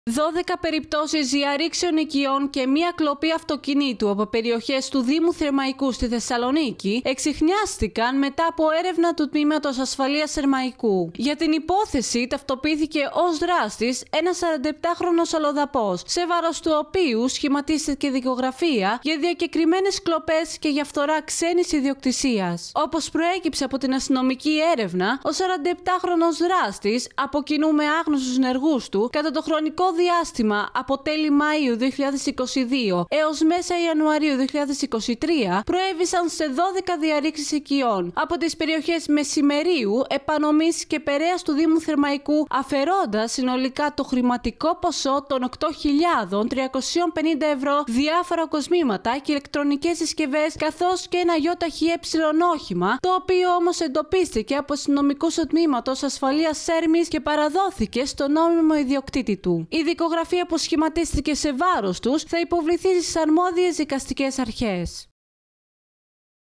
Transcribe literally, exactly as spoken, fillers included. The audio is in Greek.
δώδεκα περιπτώσεις διαρρήξεων οικειών και μία κλοπή αυτοκινήτου από περιοχές του Δήμου Θερμαϊκού στη Θεσσαλονίκη εξιχνιάστηκαν μετά από έρευνα του Τμήματος Ασφαλείας Θερμαϊκού. Για την υπόθεση ταυτοποιήθηκε ως δράστης ένας σαρανταεπτάχρονος αλλοδαπός, σε βάρος του οποίου σχηματίστηκε δικογραφία για διακεκριμένες κλοπές και για φθορά ξένης ιδιοκτησίας. Όπως προέκυψε από την αστυνομική έρευνα, ο σαρανταεπτάχρονος δράστης, από κοινού με άγνωστους ενεργούς του, κατά το χρονικό διάστημα από τέλη Μαΐου δύο χιλιάδες είκοσι δύο έως μέσα Ιανουαρίου δύο χιλιάδες είκοσι τρία προέβησαν σε δώδεκα διαρρήξεις οικειών από τις περιοχές Μεσημερίου, Επανομής και Περαίας του Δήμου Θερμαϊκού, αφαιρώντας συνολικά το χρηματικό ποσό των οκτώ χιλιάδες τριακόσια πενήντα ευρώ, διάφορα κοσμήματα και ηλεκτρονικές συσκευές, καθώς και ένα ΙΕ όχημα, το οποίο όμως εντοπίστηκε από αστυνομικούς του Τμήματος Ασφαλείας Σέρμης και παραδόθηκε στον νόμιμο ιδιοκτήτη του. Η δικογραφία που σχηματίστηκε σε βάρος τους θα υποβληθεί στις αρμόδιες δικαστικές αρχές.